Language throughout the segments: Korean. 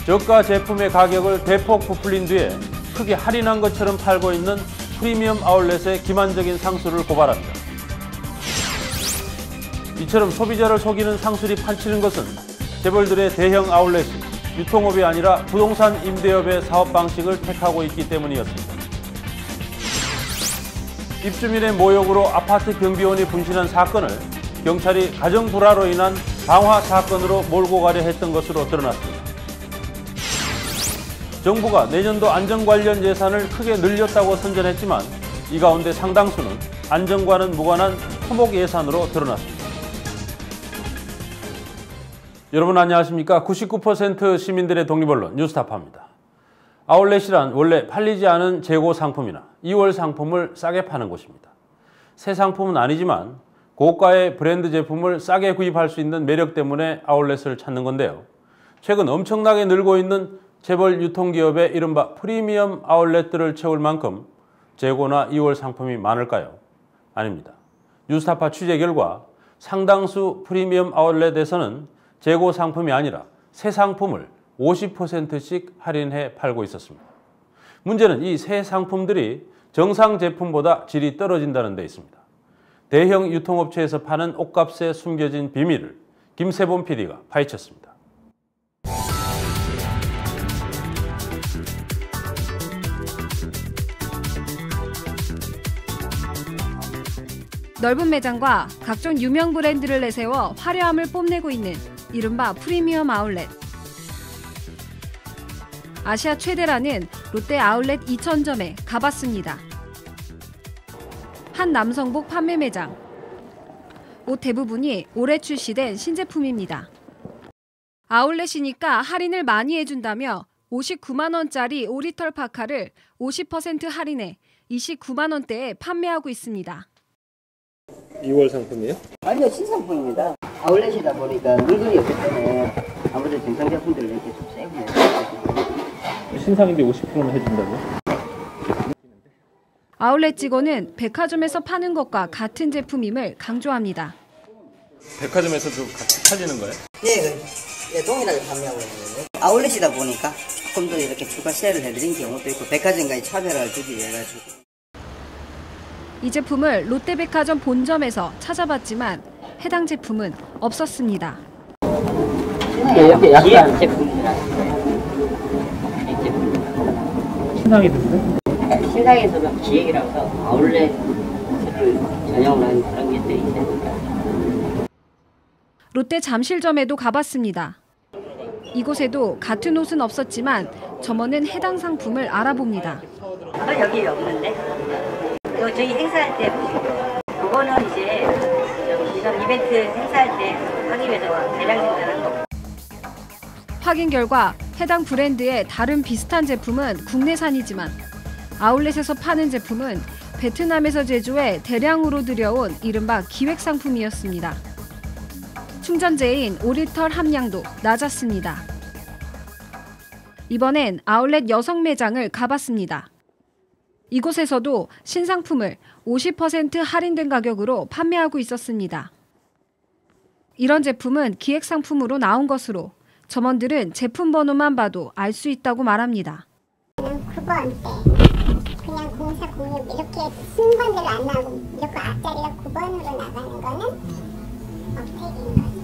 저가 제품의 가격을 대폭 부풀린 뒤에 크게 할인한 것처럼 팔고 있는 프리미엄 아울렛의 기만적인 상술을 고발합니다. 이처럼 소비자를 속이는 상술이 판치는 것은 재벌들의 대형 아울렛이 유통업이 아니라 부동산 임대업의 사업 방식을 택하고 있기 때문이었습니다. 입주민의 모욕으로 아파트 경비원이 분신한 사건을 경찰이 가정 불화로 인한 방화 사건으로 몰고 가려 했던 것으로 드러났습니다. 정부가 내년도 안전 관련 예산을 크게 늘렸다고 선전했지만 이 가운데 상당수는 안전과는 무관한 토목 예산으로 드러났습니다. 여러분 안녕하십니까? 99% 시민들의 독립언론 뉴스타파입니다. 아울렛이란 원래 팔리지 않은 재고 상품이나 2월 상품을 싸게 파는 곳입니다. 새 상품은 아니지만 고가의 브랜드 제품을 싸게 구입할 수 있는 매력 때문에 아울렛을 찾는 건데요. 최근 엄청나게 늘고 있는 재벌 유통기업의 이른바 프리미엄 아울렛들을 채울 만큼 재고나 2월 상품이 많을까요? 아닙니다. 뉴스타파 취재 결과 상당수 프리미엄 아울렛에서는 재고 상품이 아니라 새 상품을 50%씩 할인해 팔고 있었습니다. 문제는 이 새 상품들이 정상 제품보다 질이 떨어진다는 데 있습니다. 대형 유통업체에서 파는 옷값에 숨겨진 비밀을 김세범 PD가 파헤쳤습니다. 넓은 매장과 각종 유명 브랜드를 내세워 화려함을 뽐내고 있는 이른바 프리미엄 아울렛. 아시아 최대라는 롯데 아울렛 2000점에 가봤습니다. 한 남성복 판매 매장. 옷 대부분이 올해 출시된 신제품입니다. 아울렛이니까 할인을 많이 해준다며 59만 원짜리 오리털 파카를 50% 할인해 29만 원대에 판매하고 있습니다. 2월 상품이에요? 아니요, 신상품입니다. 아울렛이다 보니까 물건이 없기 때문에 아무래도 정상 제품들을 이렇게 좀 세고 신상인데 50%만 해준다고요? 아울렛 직원은 백화점에서 파는 것과 같은 제품임을 강조합니다. 백화점에서도 같이 팔리는 거예요? 예, 동일하게 판매하고 있는 거예요. 아울렛이다 보니까 조금 더 이렇게 추가 세일을 해드린 경우도 있고 백화점과의 차별화를 주기 위해 가지고. 이 제품을 롯데백화점 본점에서 찾아봤지만 해당 제품은 없었습니다. 이렇게 약간 제품이라 이 제품. 신상이던데? 신상에서는 기획이라서 아울렛을 전용으로 한 그런 게 있어요. 롯데 잠실점에도 가봤습니다. 이곳에도 같은 옷은 없었지만 점원은 해당 상품을 알아봅니다. 여기 없는데? 저희 행사할 때 보시고 그거는 이제 이런 이벤트 행사할 때 하기 위해서 대량 생산한 거. 확인 결과 해당 브랜드의 다른 비슷한 제품은 국내산이지만 아울렛에서 파는 제품은 베트남에서 제조해 대량으로 들여온 이른바 기획 상품이었습니다. 충전재인 오리털 함량도 낮았습니다. 이번엔 아울렛 여성 매장을 가봤습니다. 이곳에서도 신상품을 50% 할인된 가격으로 판매하고 있었습니다. 이런 제품은 기획 상품으로 나온 것으로 점원들은 제품 번호만 봐도 알 수 있다고 말합니다. 9번대, 그냥 0406 이렇게 순번대로 안 나오고 무조건 앞자리가 9번으로 나가는 거는 업택인 거죠.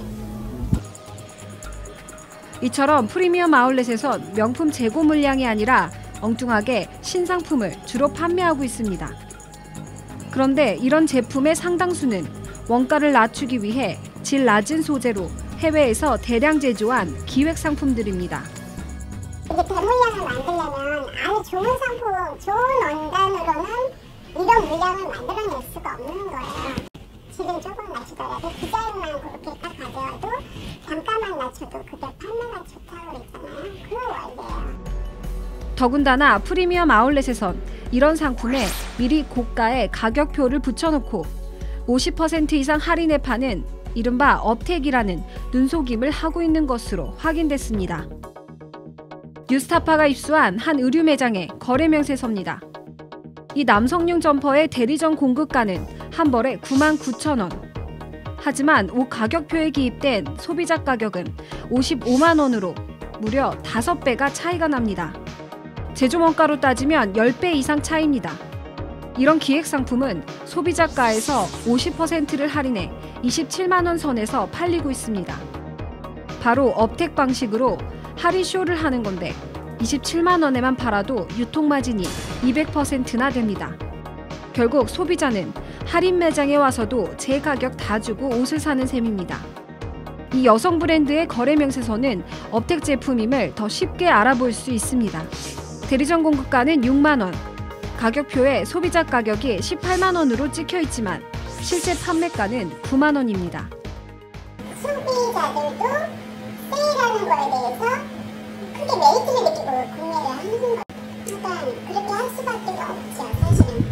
이처럼 프리미엄 아울렛에선 명품 재고 물량이 아니라 엉뚱하게 신상품을 주로 판매하고 있습니다. 그런데 이런 제품의 상당수는 원가를 낮추기 위해 질 낮은 소재로 해외에서 대량 제조한 기획 상품들입니다. 이게 대물량을 만들려면 아주 좋은 상품, 좋은 원단으로는 이런 물량을 만들어낼 수가 없는 거예요. 질은 조금 낮추더라도 디자인만 그렇게 딱 가져와도 단가만 낮춰도 그게 판매가 좋다고 그랬잖아요. 그 원리예요. 더군다나 프리미엄 아울렛에선 이런 상품에 미리 고가의 가격표를 붙여놓고 50% 이상 할인해 파는 이른바 업택이라는 눈속임을 하고 있는 것으로 확인됐습니다. 뉴스타파가 입수한 한 의류 매장의 거래 명세서입니다. 이 남성용 점퍼의 대리점 공급가는 한 벌에 99,000원. 하지만 옷 가격표에 기입된 소비자 가격은 55만 원으로 무려 5배가 차이가 납니다. 제조 원가로 따지면 10배 이상 차이입니다. 이런 기획 상품은 소비자가에서 50%를 할인해 27만 원 선에서 팔리고 있습니다. 바로 업택 방식으로 할인 쇼를 하는 건데 27만 원에만 팔아도 유통 마진이 200%나 됩니다. 결국 소비자는 할인 매장에 와서도 제 가격 다 주고 옷을 사는 셈입니다. 이 여성 브랜드의 거래 명세서는 업택 제품임을 더 쉽게 알아볼 수 있습니다. 대리점 공급가는 6만 원, 가격표에 소비자 가격이 18만 원으로 찍혀 있지만 실제 판매가는 9만 원입니다. 소비자들도 세일하는 거에 대해서 크게 메리트를 느끼고 구매를 하는 거예요. 그러니까 그렇게 할 수밖에 없죠, 사실은.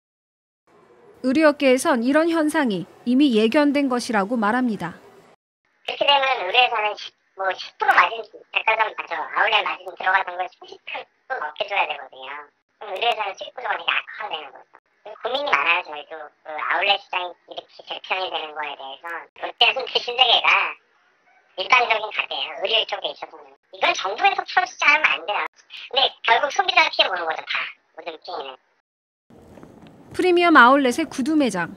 의류업계에선 이런 현상이 이미 예견된 것이라고 말합니다. 그렇게 되면 의뢰에서는 10% 마진, 백화점, 아울렛 마진 들어가던 걸 30% 넘게 줘야 되거든요. 그럼 의뢰에서는 수익 구조가 되게 악화가 되는 거죠. 고민이 많아요, 저희도. 그 아울렛 시장이 이렇게 재편이 되는 거에 대해서. 롯데는 그 신세계가 일반적인 가게예요, 의류 쪽에 있어서는. 이건 정부에서 풀어주지 않으면 안 돼요. 근데 결국 소비자가 피해보는 거죠, 다. 모든 피해는. 프리미엄 아울렛의 구두 매장.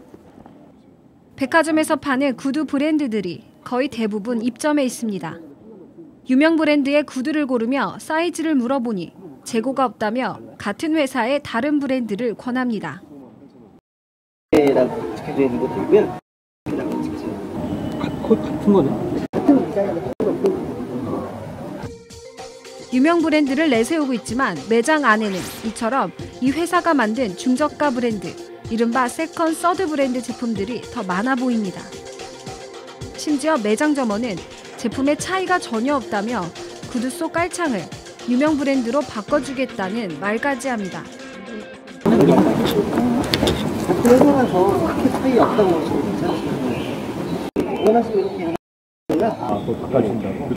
백화점에서 파는 구두 브랜드들이 거의 대부분 입점해 있습니다. 유명 브랜드의 구두를 고르며 사이즈를 물어보니 재고가 없다며 같은 회사의 다른 브랜드를 권합니다. 같은 거네. 유명 브랜드를 내세우고 있지만 매장 안에는 이처럼 이 회사가 만든 중저가 브랜드, 이른바 세컨, 서드 브랜드 제품들이 더 많아 보입니다. 심지어 매장 점원은 제품의 차이가 전혀 없다며 구두 속 깔창을 유명 브랜드로 바꿔주겠다는 말까지 합니다. 회사라서 크게 차이 없다고 보시면 원하시면 이렇게 바꿔준다고?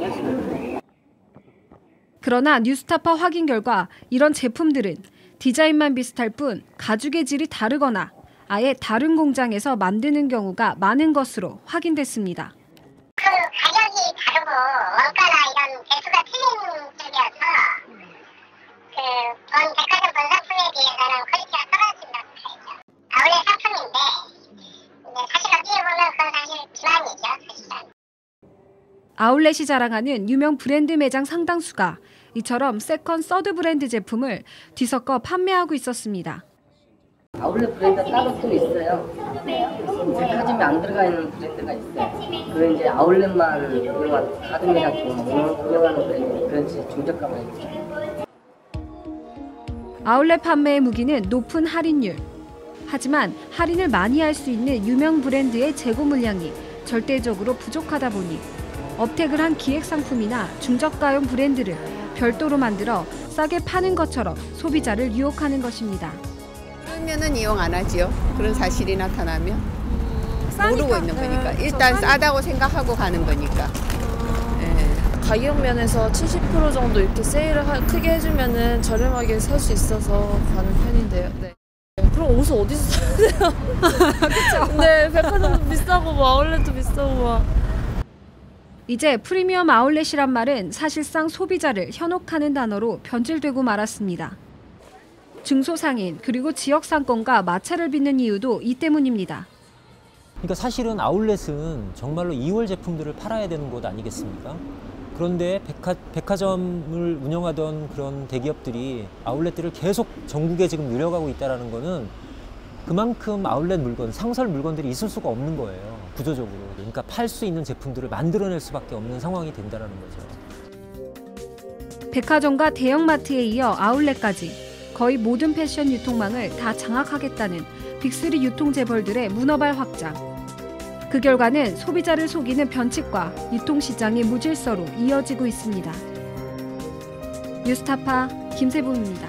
그러나 뉴스타파 확인 결과 이런 제품들은 디자인만 비슷할 뿐 가죽의 질이 다르거나 아예 다른 공장에서 만드는 경우가 많은 것으로 확인됐습니다. 그 가격이 다르고 원가나 이런 배수가 틀린 쪽이어서 본 백화점 본 상품에 비해서는 퀄리티가 떨어진다고 봐야죠. 아울렛 상품인데 사실 어떻게 보면 그건 사실 기만이죠, 사실은. 아울렛이 자랑하는 유명 브랜드 매장 상당수가 이처럼 세컨, 서드 브랜드 제품을 뒤섞어 판매하고 있었습니다. 아울렛 브랜드가 따로 또 있어요. 백화점에 안 들어가 있는 브랜드가 있어요. 그 이제 아울렛만 다른 매장 운영하는 브랜드, 그런 중저가만 있죠. 아울렛 판매의 무기는 높은 할인율. 하지만 할인을 많이 할 수 있는 유명 브랜드의 재고 물량이 절대적으로 부족하다 보니 업택을 한 기획 상품이나 중저가용 브랜드를 별도로 만들어 싸게 파는 것처럼 소비자를 유혹하는 것입니다. 그러면은 이용 안 하지요. 그런 사실이 나타나면 모르고 있는 거니까. 일단 싸다고 생각하고 가는 거니까. 가격 면에서 70% 정도 이렇게 세일을 크게 해주면은 저렴하게 살 수 있어서 가는 편인데요. 네. 그럼 옷을 어디서 사야 돼요? 그렇죠. 네, 백화점도 비싸고 뭐 아울렛도 비싸고 막. 이제 프리미엄 아울렛이란 말은 사실상 소비자를 현혹하는 단어로 변질되고 말았습니다. 중소상인 그리고 지역 상권과 마찰을 빚는 이유도 이 때문입니다. 그러니까 사실은 아울렛은 정말로 2월 제품들을 팔아야 되는 곳 아니겠습니까? 그런데 백화점을 운영하던 그런 대기업들이 아울렛들을 계속 전국에 지금 늘려가고 있다는 거는 그만큼 아울렛 물건, 상설 물건들이 있을 수가 없는 거예요, 구조적으로. 그러니까 팔 수 있는 제품들을 만들어낼 수밖에 없는 상황이 된다는 거죠. 백화점과 대형마트에 이어 아울렛까지 거의 모든 패션 유통망을 다 장악하겠다는 빅3 유통 재벌들의 문어발 확장. 그 결과는 소비자를 속이는 변칙과 유통시장의 무질서로 이어지고 있습니다. 뉴스타파 김세봉입니다.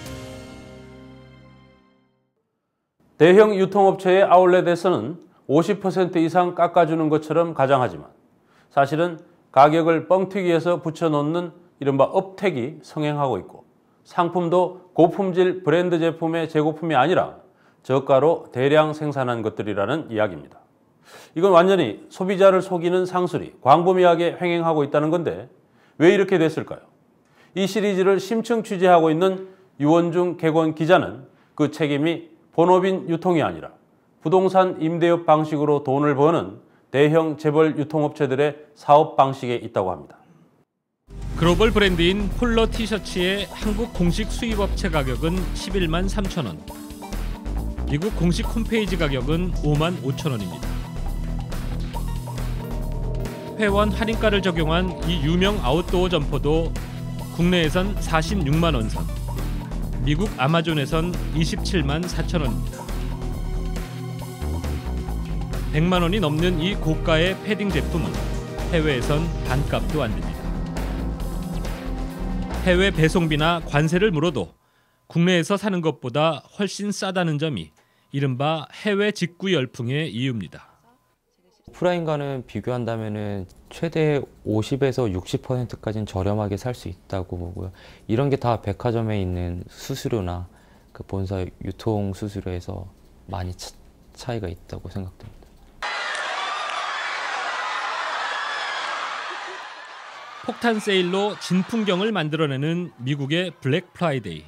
대형 유통업체의 아울렛에서는 50% 이상 깎아주는 것처럼 가장하지만 사실은 가격을 뻥튀기해서 붙여놓는 이른바 업택이 성행하고 있고 상품도 고품질 브랜드 제품의 재고품이 아니라 저가로 대량 생산한 것들이라는 이야기입니다. 이건 완전히 소비자를 속이는 상술이 광범위하게 횡행하고 있다는 건데 왜 이렇게 됐을까요? 이 시리즈를 심층 취재하고 있는 유원중 객원 기자는 그 책임이 본업인 유통이 아니라 부동산 임대업 방식으로 돈을 버는 대형 재벌 유통업체들의 사업 방식에 있다고 합니다. 글로벌 브랜드인 폴러 티셔츠의 한국 공식 수입업체 가격은 11만 3천 원. 미국 공식 홈페이지 가격은 5만 5천 원입니다. 회원 할인가를 적용한 이 유명 아웃도어 점퍼도 국내에선 46만 원 선, 미국 아마존에선 27만 4천 원입니다. 100만 원이 넘는 이 고가의 패딩 제품은 해외에선 반값도 안 됩니다. 해외 배송비나 관세를 물어도 국내에서 사는 것보다 훨씬 싸다는 점이 이른바 해외 직구 열풍의 이유입니다. 오프라인과는 비교한다면 최대 50에서 60%까지는 저렴하게 살 수 있다고 보고요. 이런 게 다 백화점에 있는 수수료나 그 본사 유통 수수료에서 많이 차이가 있다고 생각됩니다. 폭탄 세일로 진풍경을 만들어내는 미국의 블랙 프라이데이.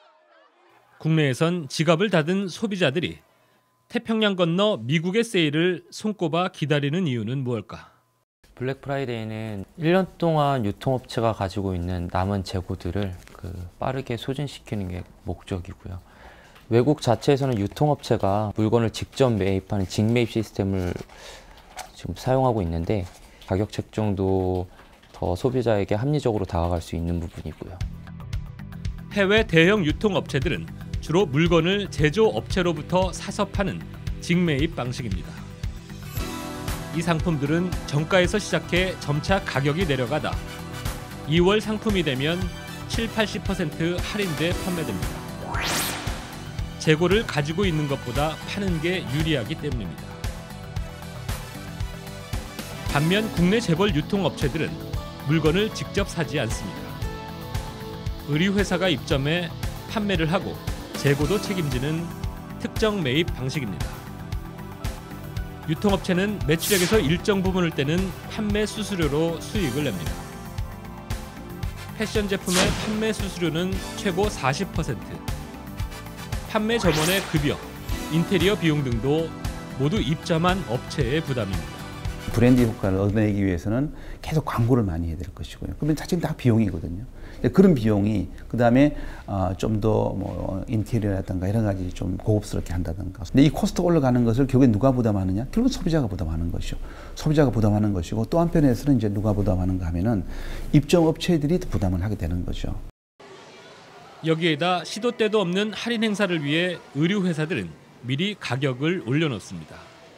국내에선 지갑을 닫은 소비자들이 태평양 건너 미국의 세일을 손꼽아 기다리는 이유는 무엇일까? 블랙 프라이데이는 1년 동안 유통업체가 가지고 있는 남은 재고들을 빠르게 소진시키는 게 목적이고요. 외국 자체에서는 유통업체가 물건을 직접 매입하는 직매입 시스템을 지금 사용하고 있는데 가격 책정도 더 소비자에게 합리적으로 다가갈 수 있는 부분이고요. 해외 대형 유통업체들은 주로 물건을 제조업체로부터 사서 파는 직매입 방식입니다. 이 상품들은 정가에서 시작해 점차 가격이 내려가다 2월 상품이 되면 70~80% 할인돼 판매됩니다. 재고를 가지고 있는 것보다 파는 게 유리하기 때문입니다. 반면 국내 재벌 유통업체들은 물건을 직접 사지 않습니다. 의류회사가 입점해 판매를 하고 재고도 책임지는 특정 매입 방식입니다. 유통업체는 매출액에서 일정 부분을 떼는 판매 수수료로 수익을 냅니다. 패션 제품의 판매 수수료는 최고 40%, 판매 점원의 급여, 인테리어 비용 등도 모두 입점한 업체의 부담입니다. 브랜드 효과를 얻어내기 위해서는 계속 광고를 많이 해야 될 것이고요. 그러면 사실 다 비용이거든요. 그런 비용이 그 다음에 좀 더 뭐 인테리어라든가 이런 가지 좀 고급스럽게 한다든가. 근데 이 코스트 올라가는 것을 결국에 누가 부담하느냐? 결국 소비자가 부담하는 것이죠. 소비자가 부담하는 것이고 또 한편에서는 이제 누가 부담하는가 하면은 입점 업체들이 부담을 하게 되는 거죠. 여기에다 시도 때도 없는 할인 행사를 위해 의류 회사들은 미리 가격을 올려놓습니다.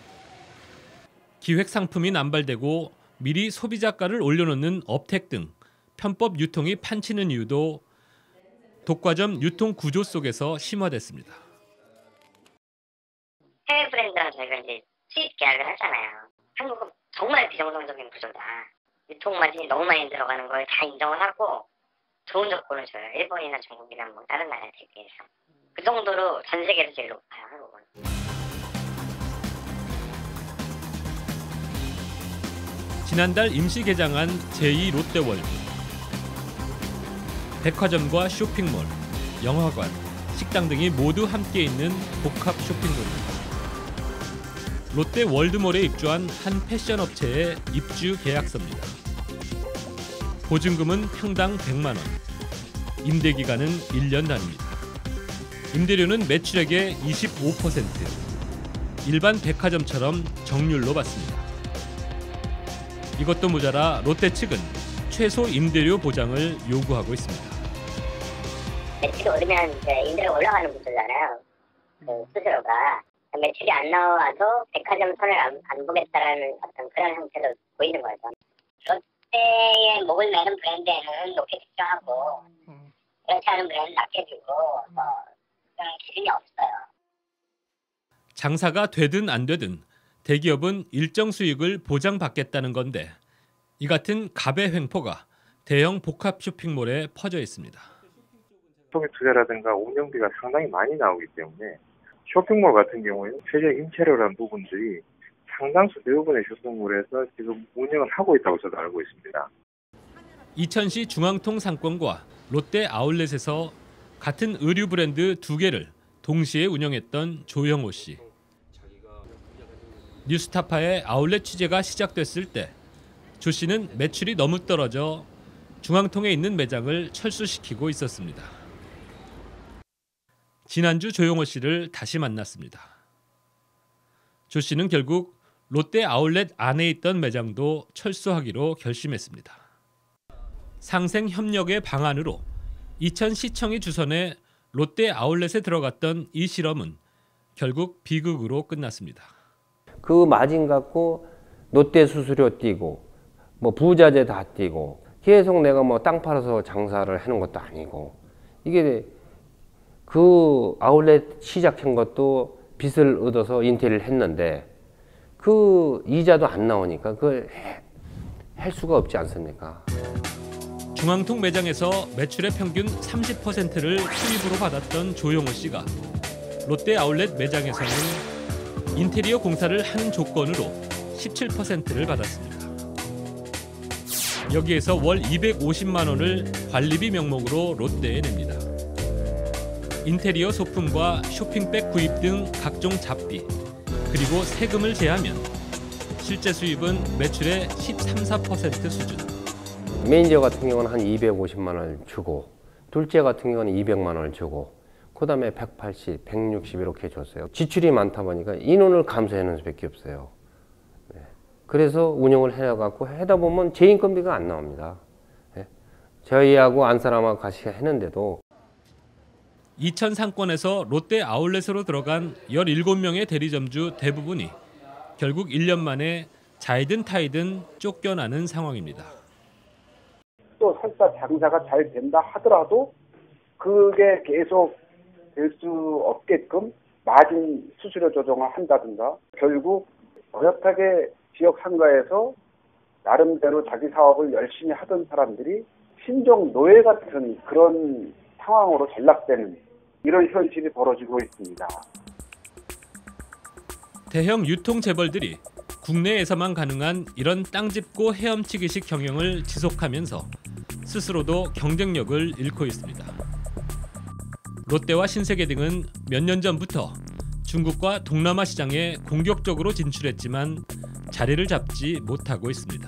기획 상품이 남발되고 미리 소비자가를 올려놓는 업택 등 편법 유통이 판치는 이유도 독과점 유통 구조 속에서 심화됐습니다. 해외 브랜드랑 저희가 이제 수입 계약을 하잖아요. 한국은 정말 비정상적인 구조다. 유통 마진이 너무 많이 들어가는 걸 다 인정을 하고 좋은 조건을 줘요. 일본이나 중국이나 뭐 다른 나라에 비해서. 그 정도로 전 세계에서 제일 높아요, 한국은. 지난달 임시 개장한 제2 롯데월드. 백화점과 쇼핑몰, 영화관, 식당 등이 모두 함께 있는 복합 쇼핑몰입니다. 롯데 월드몰에 입주한 한 패션 업체의 입주 계약서입니다. 보증금은 평당 100만 원, 임대 기간은 1년 단위입니다. 임대료는 매출액의 25%, 일반 백화점처럼 정률로 받습니다. 이것도 모자라 롯데 측은 최소 임대료 보장을 요구하고 있습니다. 매출이 오르면 이제 임대료가 올라가는 구조잖아요. 그 수수료가. 매출이 안 나와도 백화점 선을 안 보겠다라는 어떤 그런 형태로 보이는 거죠. 롯데의 목을 매는 브랜드에는 높게 책정하고 그렇지 않은 브랜드는 낮게 주고 그런 기준이 없어요. 장사가 되든 안 되든 대기업은 일정 수익을 보장받겠다는 건데 이 같은 갑의 횡포가 대형 복합 쇼핑몰에 퍼져 있습니다. 초기 투자라든가 운영비가 상당히 많이 나오기 때문에 쇼핑몰 같은 경우에는 최저 임차료라는 부분들이 상당수 대부분의 쇼핑몰에서 지금 운영을 하고 있다고 저도 알고 있습니다. 이천시 중앙통 상권과 롯데 아울렛에서 같은 의류 브랜드 2개를 동시에 운영했던 조영호 씨. 뉴스타파의 아울렛 취재가 시작됐을 때 조 씨는 매출이 너무 떨어져 중앙통에 있는 매장을 철수시키고 있었습니다. 지난주 조영호 씨를 다시 만났습니다. 조 씨는 결국 롯데 아울렛 안에 있던 매장도 철수하기로 결심했습니다. 상생 협력의 방안으로 이천시청이 주선해 롯데 아울렛에 들어갔던 이 실험은 결국 비극으로 끝났습니다. 그 마진 갖고 롯데 수수료 띄고 뭐 부자재 다 띄고 계속 내가 뭐 땅 팔아서 장사를 하는 것도 아니고 이게 그 아울렛 시작한 것도 빚을 얻어서 인테리어를 했는데 그 이자도 안 나오니까 그걸 할 수가 없지 않습니까? 중앙통 매장에서 매출의 평균 30%를 수입으로 받았던 조영호 씨가 롯데 아울렛 매장에서는 인테리어 공사를 하는 조건으로 17%를 받았습니다. 여기에서 월 250만 원을 관리비 명목으로 롯데에 냅니다. 인테리어 소품과 쇼핑백 구입 등 각종 잡비, 그리고 세금을 제하면 실제 수입은 매출의 13~14% 수준. 매니저 같은 경우는 한 250만 원을 주고 둘째 같은 경우는 200만 원을 주고 그 다음에 180, 160 이렇게 줬어요. 지출이 많다 보니까 인원을 감소하는 수밖에 없어요. 네. 그래서 운영을 해갖고 하다 보면 제 인건비가 안 나옵니다. 네. 저희하고 안 사람하고 같이 했는데도 이천 상권에서 롯데 아울렛으로 들어간 17명의 대리점주 대부분이 결국 1년 만에 자이든 타이든 쫓겨나는 상황입니다. 또 설사 장사가 잘 된다 하더라도 그게 계속 될 수 없게끔 마진 수수료 조정을 한다든가 결국 어엿하게 지역 상가에서 나름대로 자기 사업을 열심히 하던 사람들이 신종 노예 같은 그런 상황으로 전락되는 이런 현실이 벌어지고 있습니다. 대형 유통 재벌들이 국내에서만 가능한 이런 땅 짚고 헤엄치기식 경영을 지속하면서 스스로도 경쟁력을 잃고 있습니다. 롯데와 신세계 등은 몇 년 전부터 중국과 동남아 시장에 공격적으로 진출했지만 자리를 잡지 못하고 있습니다.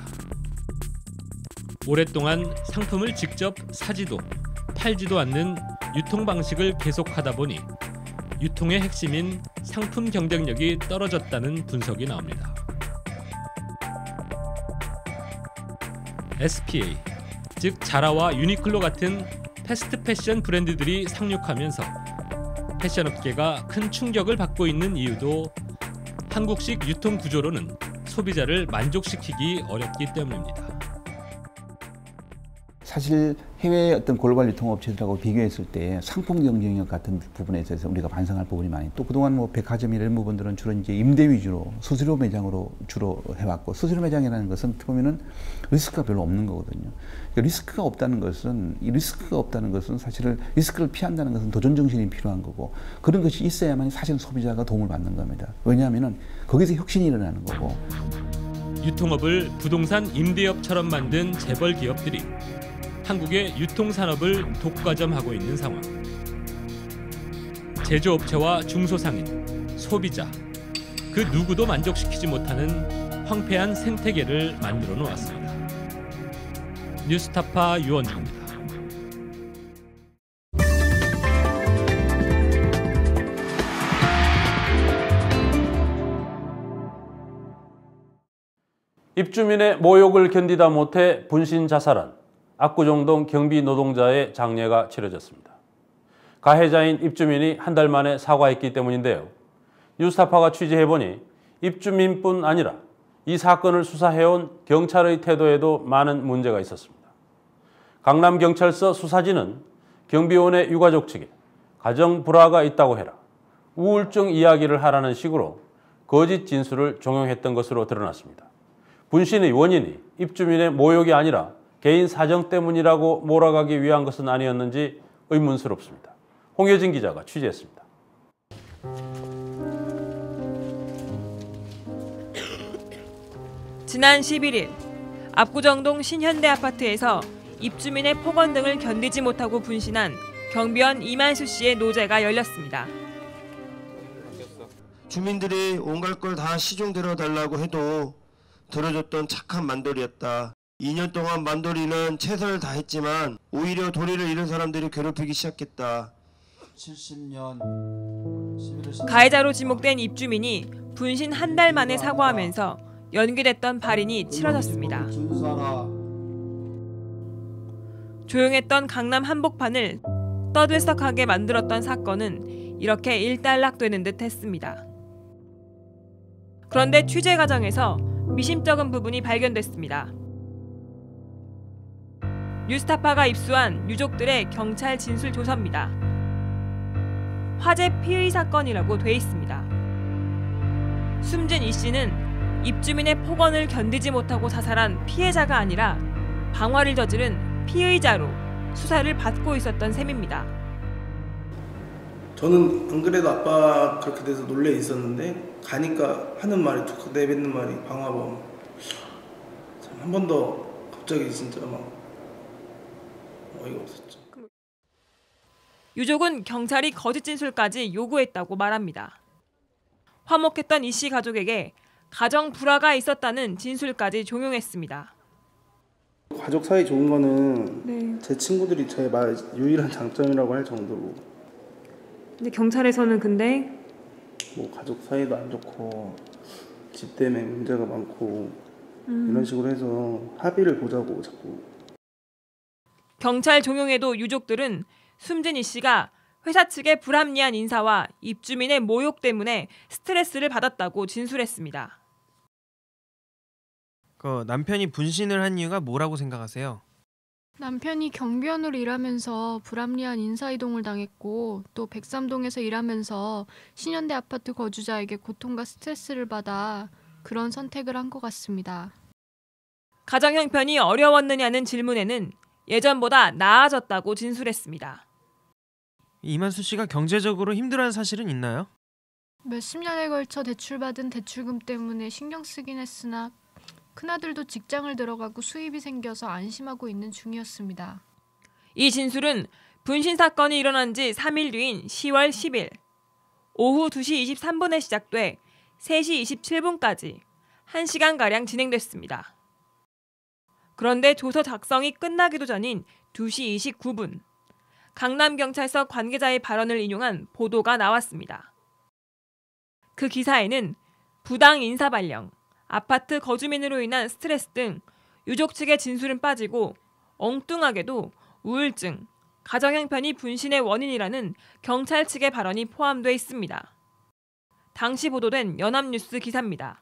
오랫동안 상품을 직접 사지도 팔지도 않는 유통 방식을 계속하다 보니 유통의 핵심인 상품 경쟁력이 떨어졌다는 분석이 나옵니다. SPA, 즉 자라와 유니클로 같은 패스트 패션 브랜드들이 상륙하면서 패션업계가 큰 충격을 받고 있는 이유도 한국식 유통 구조로는 소비자를 만족시키기 어렵기 때문입니다. 사실 해외 어떤 글로벌 유통업체들하고 비교했을 때 상품 경쟁력 같은 부분에 있어서 우리가 반성할 부분이 많이 또 그동안 뭐 백화점 이런 부분들은 주로 이제 임대 위주로 수수료 매장으로 주로 해왔고 수수료 매장이라는 것은 어떻게 보면은 리스크가 별로 없는 거거든요. 그러니까 리스크가 없다는 것은 사실은 리스크를 피한다는 것은 도전 정신이 필요한 거고 그런 것이 있어야만 사실은 소비자가 도움을 받는 겁니다. 왜냐하면은 거기서 혁신이 일어나는 거고. 유통업을 부동산 임대업처럼 만든 재벌 기업들이 한국의 유통산업을 독과점하고 있는 상황. 제조업체와 중소상인, 소비자, 그 누구도 만족시키지 못하는 황폐한 생태계를 만들어 놓았습니다. 뉴스타파 유원주입니다. 입주민의 모욕을 견디다 못해 분신 자살한 압구정동 경비 노동자의 장례가 치러졌습니다. 가해자인 입주민이 한 달 만에 사과했기 때문인데요. 뉴스타파가 취재해보니 입주민뿐 아니라 이 사건을 수사해온 경찰의 태도에도 많은 문제가 있었습니다. 강남경찰서 수사진은 경비원의 유가족 측에 가정 불화가 있다고 해라, 우울증 이야기를 하라는 식으로 거짓 진술을 종용했던 것으로 드러났습니다. 분신의 원인이 입주민의 모욕이 아니라 개인 사정 때문이라고 몰아가기 위한 것은 아니었는지 의문스럽습니다. 홍효진 기자가 취재했습니다. 지난 11일 압구정동 신현대 아파트에서 입주민의 폭언 등을 견디지 못하고 분신한 경비원 이만수 씨의 노제가 열렸습니다. 주민들이 온갖 걸 다 시중 들어달라고 해도 들어줬던 착한 만돌이였다. 2년 동안 만돌이는 최선을 다했지만 오히려 도리를 잃은 사람들이 괴롭히기 시작했다. 70년 가해자로 지목된 입주민이 분신 한 달 만에 사과하면서 연기됐던 발인이 치러졌습니다. 조용했던 강남 한복판을 떠들썩하게 만들었던 사건은 이렇게 일단락되는 듯 했습니다. 그런데 취재 과정에서 미심쩍은 부분이 발견됐습니다. 뉴스타파가 입수한 유족들의 경찰 진술 조서입니다. 화재 피의 사건이라고 돼 있습니다. 숨진 이 씨는 입주민의 폭언을 견디지 못하고 자살한 피해자가 아니라 방화를 저지른 피의자로 수사를 받고 있었던 셈입니다. 저는 안 그래도 아빠 그렇게 돼서 놀래 있었는데 가니까 하는 말이 툭 내뱉는 말이 방화범. 한 번 더 갑자기 진짜 막 어이가 없었죠. 유족은 경찰이 거짓 진술까지 요구했다고 말합니다. 화목했던 이 씨 가족에게 가정 불화가 있었다는 진술까지 종용했습니다. 가족 사이 좋은 거는 제 친구들이 제 유일한 장점이라고 할 정도로. 근데 경찰에서는 근데 뭐 가족 사이도 안 좋고 집 때문에 문제가 많고 이런 식으로 해서 합의를 보자고 자꾸. 경찰 종용에도 유족들은 숨진 이 씨가 회사 측의 불합리한 인사와 입주민의 모욕 때문에 스트레스를 받았다고 진술했습니다. 남편이 분신을 한 이유가 뭐라고 생각하세요? 남편이 경비원으로 일하면서 불합리한 인사이동을 당했고 또 백삼동에서 일하면서 신현대 아파트 거주자에게 고통과 스트레스를 받아 그런 선택을 한 것 같습니다. 가정 형편이 어려웠느냐는 질문에는 예전보다 나아졌다고 진술했습니다. 이만수 씨가 경제적으로 힘들어하는 사실은 있나요? 몇십 년에 걸쳐 대출받은 대출금 때문에 신경 쓰긴 했으나 큰아들도 직장을 들어가고 수입이 생겨서 안심하고 있는 중이었습니다. 이 진술은 분신 사건이 일어난 지 3일 뒤인 10월 10일 오후 2시 23분에 시작돼 3시 27분까지 1시간가량 진행됐습니다. 그런데 조서 작성이 끝나기도 전인 2시 29분 강남경찰서 관계자의 발언을 인용한 보도가 나왔습니다. 그 기사에는 부당 인사 발령, 아파트 거주민으로 인한 스트레스 등 유족 측의 진술은 빠지고 엉뚱하게도 우울증, 가정 형편이 분신의 원인이라는 경찰 측의 발언이 포함돼 있습니다. 당시 보도된 연합뉴스 기사입니다.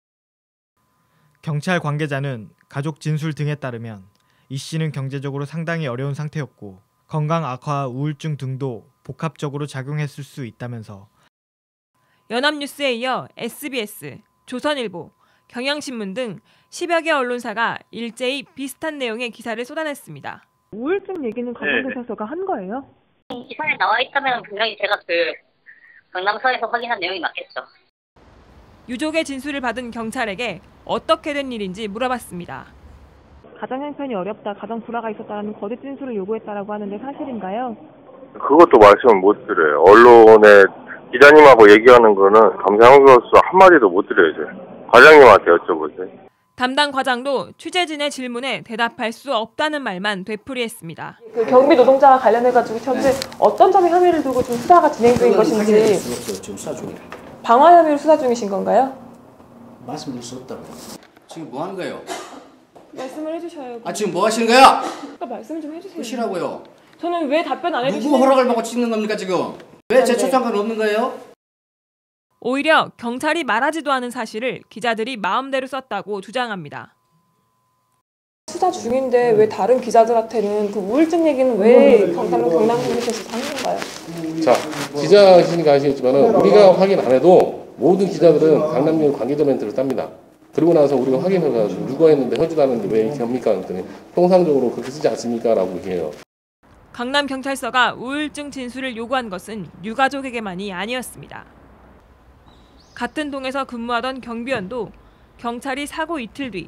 경찰 관계자는 가족 진술 등에 따르면 이 씨는 경제적으로 상당히 어려운 상태였고 건강 악화, 우울증 등도 복합적으로 작용했을 수 있다면서 연합뉴스에 이어 SBS, 조선일보, 경향신문 등 10여 개 언론사가 일제히 비슷한 내용의 기사를 쏟아냈습니다. 우울증 얘기는 가정교사서가 한 거예요? 기사에 나와 있다면 분명히 제가 강남서에서 확인한 내용이 맞겠죠. 유족의 진술을 받은 경찰에게 어떻게 된 일인지 물어봤습니다. 가정 형편이 어렵다, 가정 불화가 있었다는 거짓 진술을 요구했다라고 하는데 사실인가요? 그것도 말씀을 못 드려요. 언론에 기자님하고 얘기하는 거는 감사원으로서 한마디도 못 드려야죠. 과장님한테 여쭤보세요. 담당 과장도 취재진의 질문에 대답할 수 없다는 말만 되풀이했습니다. 그 경비 노동자와 관련해가지고 현재 어떤 점에 혐의를 두고 지금 수사가 진행 중인 것인지. 지금 수사 중이에요. 방화 혐의로 수사 중이신 건가요? 말씀드릴 수 없다고. 지금 뭐 하는 거예요? 말씀을 해주셔요. 지금 뭐 하시는 거야? 그러니까 말씀 좀 해주세요. 하시라고요. 저는 왜 답변 안 해주시는 누구 허락을 받고 찍는 겁니까 지금? 왜 제 초상권 없는 거예요? 오히려 경찰이 말하지도 않은 사실을 기자들이 마음대로 썼다고 주장합니다. 수사 중인데 왜 다른 기자들한테는 그 우울증 얘기는 왜 경남경찰서에서 하는 건가요? 자, 기자시니까 아시겠지만 우리가 확인 안 해도 모든 기자들은 강남역 관계자 멘트를 땁니다. 그러고 나서 우리가 확인해가지고 누가 했는데 허지도 않는데 왜 이렇게 합니까? 그랬더니 통상적으로 그렇게 쓰지 않습니까? 라고 얘기해요. 강남경찰서가 우울증 진술을 요구한 것은 유가족에게만이 아니었습니다. 같은 동에서 근무하던 경비원도 경찰이 사고 이틀 뒤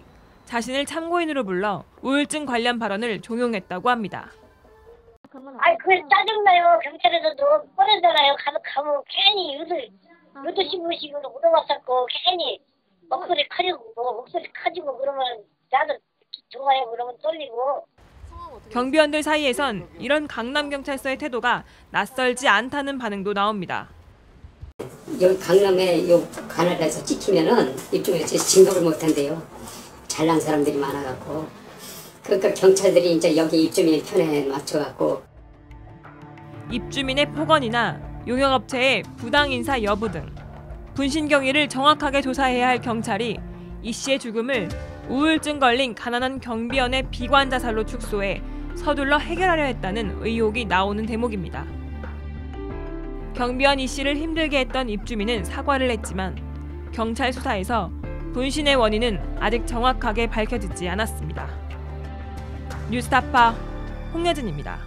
자신을 참고인으로 불러 우울증 관련 발언을 종용했다고 합니다. 아니 그걸 짜증나요. 경찰에서도 꺼내잖아요. 가면 괜히 유도 씹으시고 얻어왔었고 괜히 목소리 커지고 그러면 나도 좋아요. 그러면 떨리고. 경비원들 사이에선 이런 강남경찰서의 태도가 낯설지 않다는 반응도 나옵니다. 여기 강남에 요 가나다에서 찍히면은 이쪽에서 진급을 못한대요. 잘난 사람들이 많아갖고. 그러니까 경찰들이 이제 여기 입주민 편에 맞춰갖고. 입주민의 폭언이나 용역업체의 부당 인사 여부 등 분신 경위를 정확하게 조사해야 할 경찰이 이 씨의 죽음을 우울증 걸린 가난한 경비원의 비관 자살로 축소해 서둘러 해결하려 했다는 의혹이 나오는 대목입니다. 경비원 이 씨를 힘들게 했던 입주민은 사과를 했지만 경찰 수사에서 분신의 원인은 아직 정확하게 밝혀지지 않았습니다. 뉴스타파 홍여진입니다.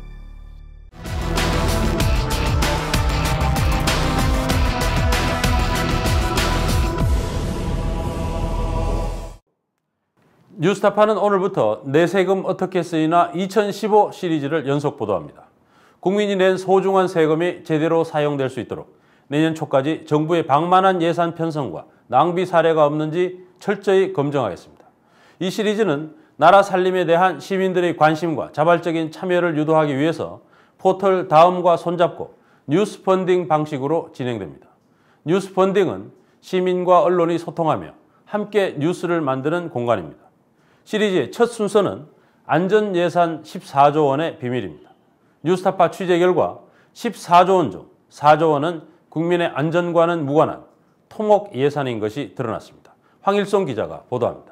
뉴스타파는 오늘부터 내 세금 어떻게 쓰이나 2015 시리즈를 연속 보도합니다. 국민이 낸 소중한 세금이 제대로 사용될 수 있도록 내년 초까지 정부의 방만한 예산 편성과 낭비 사례가 없는지 철저히 검증하겠습니다. 이 시리즈는 나라 살림에 대한 시민들의 관심과 자발적인 참여를 유도하기 위해서 포털 다음과 손잡고 뉴스 펀딩 방식으로 진행됩니다. 뉴스 펀딩은 시민과 언론이 소통하며 함께 뉴스를 만드는 공간입니다. 시리즈의 첫 순서는 안전예산 14조 원의 비밀입니다. 뉴스타파 취재 결과 14조 원 중 4조 원은 국민의 안전과는 무관한 토목 예산인 것이 드러났습니다. 황일송 기자가 보도합니다.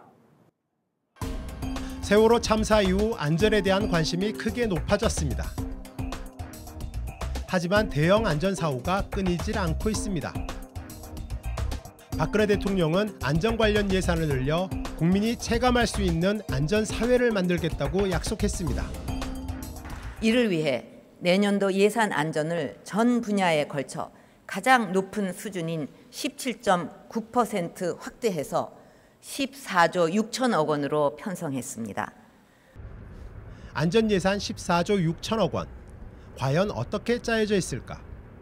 세월호 참사 이후 안전에 대한 관심이 크게 높아졌습니다. 하지만 대형 안전사고가 끊이질 않고 있습니다. 박근혜 대통령은 안전 관련 예산을 늘려 국민이 체감할 수 있는 안전사회를 만들겠다고 약속했습니다. 이를 위해 내년도 예산 안전을 전 분야에 걸쳐 가장 높은 수준인 17.9% 확대해서 14조 6천억 원으로 편성했습니다. 안전예산 14조 6천억 원. 과연 어떻게 짜여져 있을까?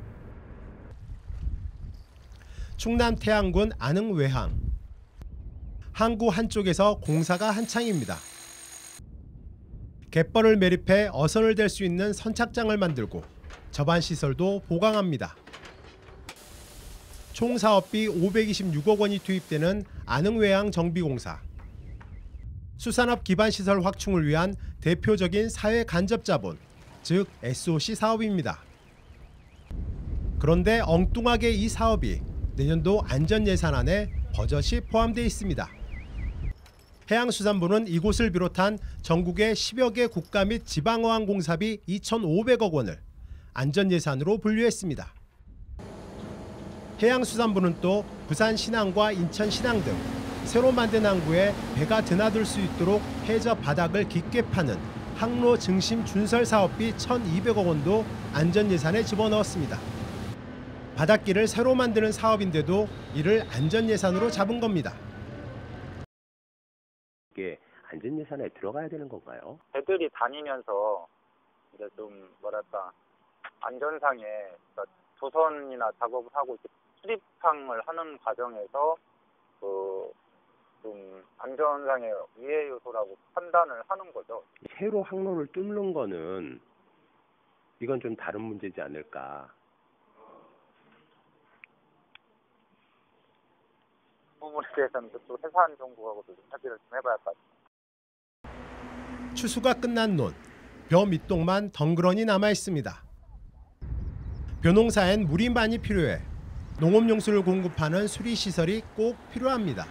충남 태안군 안흥외항. 항구 한쪽에서 공사가 한창입니다. 갯벌을 매립해 어선을 댈 수 있는 선착장을 만들고 접안시설도 보강합니다. 총 사업비 526억 원이 투입되는 안흥외항 정비공사. 수산업 기반시설 확충을 위한 대표적인 사회 간접 자본, 즉 SOC 사업입니다. 그런데 엉뚱하게 이 사업이 내년도 안전예산안에 버젓이 포함되어 있습니다. 해양수산부는 이곳을 비롯한 전국의 10여 개 국가 및 지방어항 공사비 2,500억 원을 안전예산으로 분류했습니다. 해양수산부는 또 부산 신항과 인천 신항 등 새로 만든 항구에 배가 드나들 수 있도록 해저 바닥을 깊게 파는 항로 증심 준설 사업비 1,200억 원도 안전예산에 집어넣었습니다. 바닷길을 새로 만드는 사업인데도 이를 안전예산으로 잡은 겁니다. 이게 안전예산에 들어가야 되는 건가요? 배들이 다니면서 이제 좀 뭐랄까 안전상에 조선이나 작업을 하고 수립항을 하는 과정에서 좀 안전상의 위해 요소라고 판단을 하는 거죠. 새로 항로를 뚫는 거는 이건 좀 다른 문제지 않을까. 부분에 대해서는 또 해산 정부하고도 좀 협의를 좀 해봐야 할 것 같습니다. 추수가 끝난 논, 벼 밑동만 덩그러니 남아 있습니다. 벼농사엔 물이 많이 필요해 농업용수를 공급하는 수리시설이 꼭 필요합니다.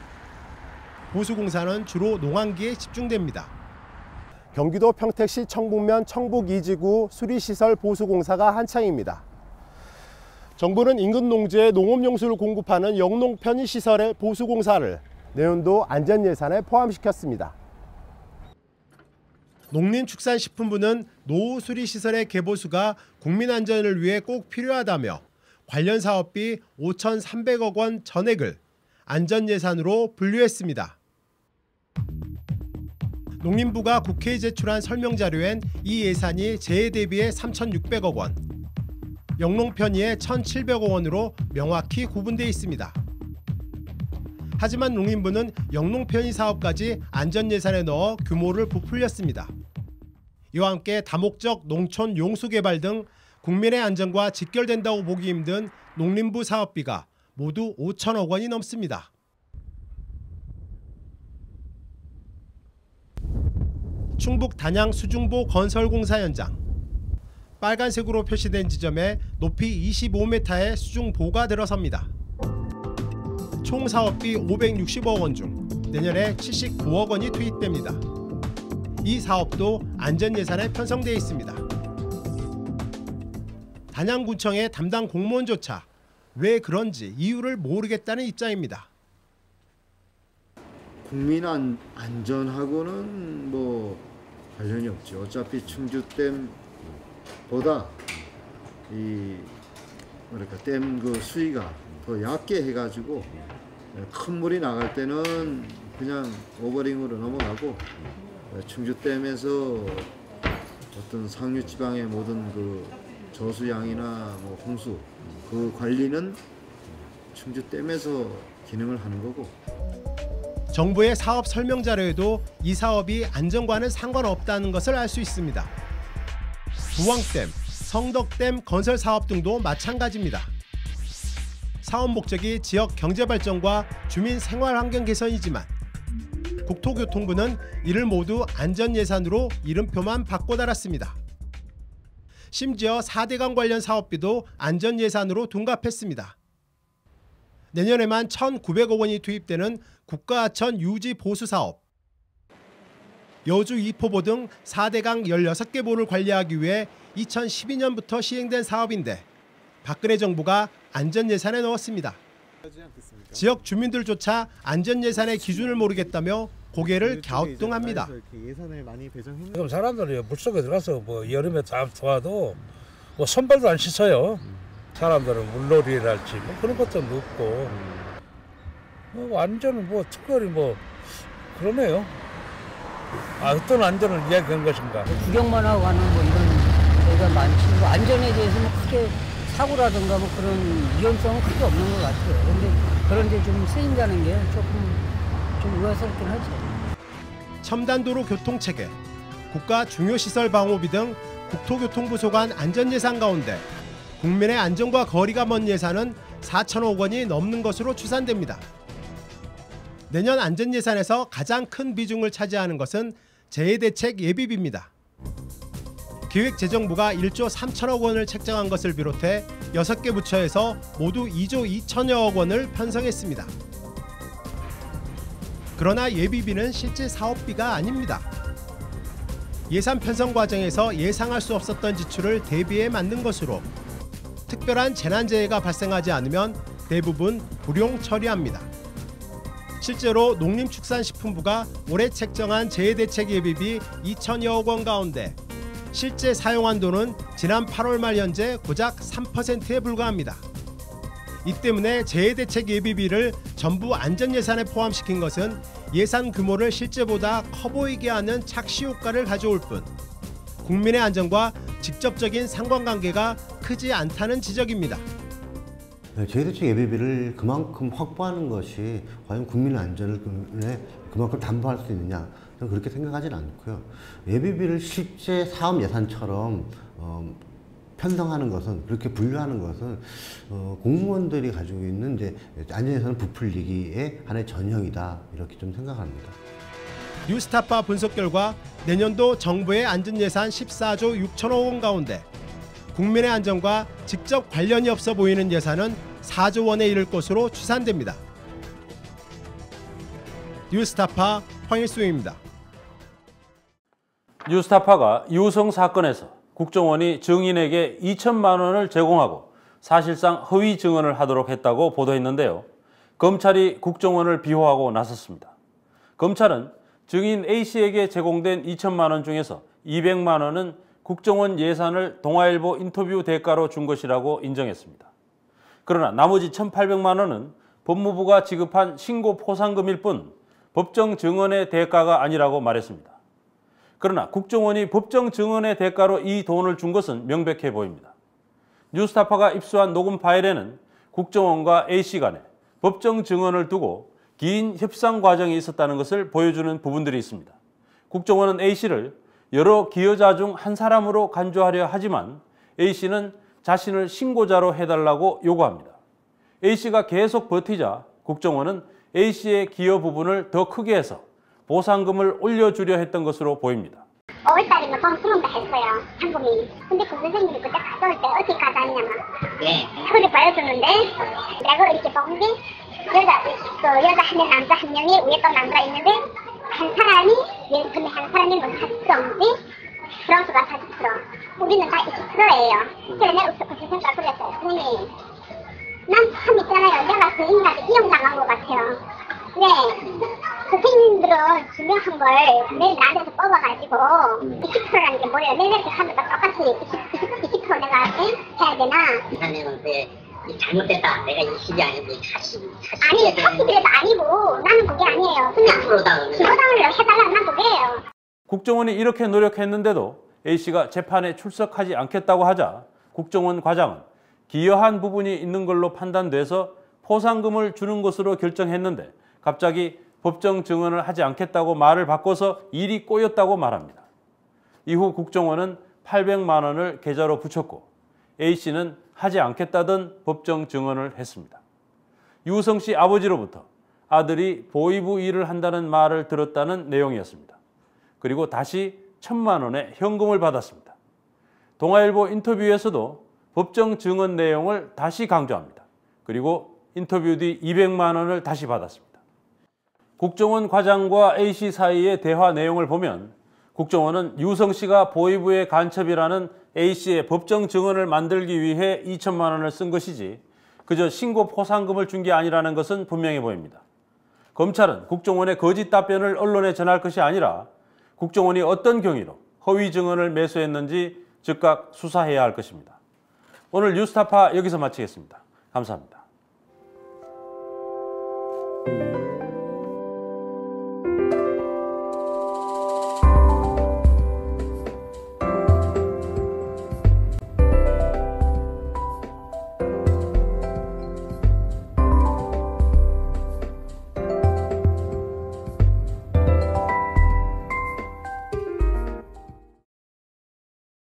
보수공사는 주로 농한기에 집중됩니다. 경기도 평택시 청북면 청북 2지구 수리시설 보수공사가 한창입니다. 정부는 인근 농지에 농업용수를 공급하는 영농 편의시설의 보수공사를 내년도 안전예산에 포함시켰습니다. 농림축산식품부는 노후 수리시설의 개보수가 국민 안전을 위해 꼭 필요하다며 관련 사업비 5,300억 원 전액을 안전예산으로 분류했습니다. 농림부가 국회에 제출한 설명자료엔 이 예산이 재해 대비해 3,600억 원, 영농 편의에 1,700억 원으로 명확히 구분되어 있습니다. 하지만 농림부는 영농 편의 사업까지 안전 예산에 넣어 규모를 부풀렸습니다. 이와 함께 다목적 농촌 용수 개발 등 국민의 안전과 직결된다고 보기 힘든 농림부 사업비가 모두 5천억 원이 넘습니다. 충북 단양 수중보 건설공사 현장. 빨간색으로 표시된 지점에 높이 25m의 수중보가 들어섭니다. 총 사업비 560억 원 중 내년에 79억 원이 투입됩니다. 이 사업도 안전 예산에 편성되어 있습니다. 단양군청의 담당 공무원조차 왜 그런지 이유를 모르겠다는 입장입니다. 국민 안전하고는 뭐 관련이 없죠. 어차피 충주댐보다 이 뭐랄까 댐 그 수위가 더 얕게 해가지고 큰 물이 나갈 때는 그냥 오버링으로 넘어가고 충주댐에서 어떤 상류 지방의 모든 그 저수양이나 뭐 홍수 그 관리는 충주댐에서 기능을 하는 거고. 정부의 사업 설명 자료에도 이 사업이 안전과는 상관없다는 것을 알 수 있습니다. 부왕댐, 성덕댐 건설 사업 등도 마찬가지입니다. 사업 목적이 지역 경제 발전과 주민 생활 환경 개선이지만 국토교통부는 이를 모두 안전 예산으로 이름표만 바꿔 달았습니다. 심지어 4대강 관련 사업비도 안전 예산으로 둔갑했습니다. 내년에만 1,900억 원이 투입되는 국가하천 유지 보수 사업. 여주 이포보 등 4대강 16개 보를 관리하기 위해 2012년부터 시행된 사업인데 박근혜 정부가 안전 예산에 넣었습니다. 지역 주민들조차 안전 예산의 기준을 모르겠다며 고개를 갸우뚱합니다. 지금 사람들이 물속에 들어가서 뭐 여름에 다 좋아도 뭐 손발도 안 씻어요. 사람들은 물놀이랄지 뭐 그런 것도 없고 뭐 안전은 뭐 특별히 뭐 그러네요. 어떤 안전을 이야기한 것인가? 구경만 하고 가는 뭐 이런 데가 많지. 뭐 안전에 대해서는 크게 사고라든가 뭐 그런 위험성은 크게 없는 것 같아요. 그런데 좀 쓰인다는 게 조금 좀 의아스럽긴 하죠. 첨단도로 교통체계, 국가 중요시설 방호비 등 국토교통부 소관 안전예산 가운데 국민의 안전과 거리가 먼 예산은 4천억 원이 넘는 것으로 추산됩니다. 내년 안전예산에서 가장 큰 비중을 차지하는 것은 재해대책 예비비입니다. 기획재정부가 1조 3천억 원을 책정한 것을 비롯해 6개 부처에서 모두 2조 2천여억 원을 편성했습니다. 그러나 예비비는 실제 사업비가 아닙니다. 예산 편성 과정에서 예상할 수 없었던 지출을 대비해 만든 것으로 특별한 재난재해가 발생하지 않으면 대부분 불용 처리합니다. 실제로 농림축산식품부가 올해 책정한 재해대책 예비비 2천여억 원 가운데 실제 사용한 돈은 지난 8월 말 현재 고작 3%에 불과합니다. 이 때문에 재해대책 예비비를 전부 안전예산에 포함시킨 것은 예산 규모를 실제보다 커 보이게 하는 착시 효과를 가져올 뿐 국민의 안전과 직접적인 상관관계가 크지 않다는 지적입니다. 재해대책 예비비를 그만큼 확보하는 것이 과연 국민 안전을 그만큼 담보할 수 있느냐, 저는 그렇게 생각하지는 않고요. 예비비를 실제 사업 예산처럼 편성하는 것은, 그렇게 분류하는 것은 공무원들이 가지고 있는 이제 안전예산을 부풀리기의 하나의 전형이다, 이렇게 좀 생각합니다. 뉴스타파 분석 결과 내년도 정부의 안전예산 14조 6천억 원 가운데 국민의 안전과 직접 관련이 없어 보이는 예산은 4조 원에 이를 것으로 추산됩니다. 뉴스타파 황일수입니다. 뉴스타파가 유성 사건에서 국정원이 증인에게 2천만 원을 제공하고 사실상 허위 증언을 하도록 했다고 보도했는데요. 검찰이 국정원을 비호하고 나섰습니다. 검찰은 증인 A씨에게 제공된 2천만 원 중에서 200만 원은 국정원 예산을 동아일보 인터뷰 대가로 준 것이라고 인정했습니다. 그러나 나머지 1,800만 원은 법무부가 지급한 신고 포상금일 뿐 법정 증언의 대가가 아니라고 말했습니다. 그러나 국정원이 법정 증언의 대가로 이 돈을 준 것은 명백해 보입니다. 뉴스타파가 입수한 녹음 파일에는 국정원과 A씨 간에 법정 증언을 두고 긴 협상 과정이 있었다는 것을 보여주는 부분들이 있습니다. 국정원은 A씨를 여러 기여자 중 한 사람으로 간주하려 하지만 A씨는 자신을 신고자로 해달라고 요구합니다. A씨가 계속 버티자 국정원은 A씨의 기여 부분을 더 크게 해서 보상금을 올려주려 했던 것으로 보입니다. 5월달이면 돈 수령도 했어요, 상금이. 근데 그 선생님이 그때 갔다 올 때 어떻게 가자냐면 서울에 보여줬는데 내가 이렇게 본 게 여자 한 명, 남자 한 명이 위에 또 남자가 있는데 한 사람이 근데 한 사람이 뭐 40%인지 프랑스가 40%, 우리는 다 20%예요. 그래서 내가 그 생각 그랬어요. 선생님, 난 참 있잖아요. 내가 그 인간한테 이용당한 것 같아요. 네, 선생님들은 증명한 걸 내일 나한테서 뽑아가지고 20%라는 게 뭐예요? 내일 이렇게 하면 똑같이 20% 내가 해야 되나? 이사님은 왜 잘못됐다. 내가 20이 아닌데 40. 아니, 40이라도 아니고 나는 그게 아니에요. 그냥 기여당을 해달라는 난 그게예요. 국정원이 이렇게 노력했는데도 A씨가 재판에 출석하지 않겠다고 하자 국정원 과장은 기여한 부분이 있는 걸로 판단돼서 포상금을 주는 것으로 결정했는데 갑자기 법정 증언을 하지 않겠다고 말을 바꿔서 일이 꼬였다고 말합니다. 이후 국정원은 800만 원을 계좌로 붙였고 A씨는 하지 않겠다던 법정 증언을 했습니다. 유성 씨 아버지로부터 아들이 보이부 일을 한다는 말을 들었다는 내용이었습니다. 그리고 다시 1,000만 원의 현금을 받았습니다. 동아일보 인터뷰에서도 법정 증언 내용을 다시 강조합니다. 그리고 인터뷰 뒤 200만 원을 다시 받았습니다. 국정원 과장과 A씨 사이의 대화 내용을 보면 국정원은 유성 씨가 보이부의 간첩이라는 A씨의 법정 증언을 만들기 위해 2천만 원을 쓴 것이지 그저 신고 포상금을 준 게 아니라는 것은 분명해 보입니다. 검찰은 국정원의 거짓 답변을 언론에 전할 것이 아니라 국정원이 어떤 경위로 허위 증언을 매수했는지 즉각 수사해야 할 것입니다. 오늘 뉴스타파 여기서 마치겠습니다. 감사합니다.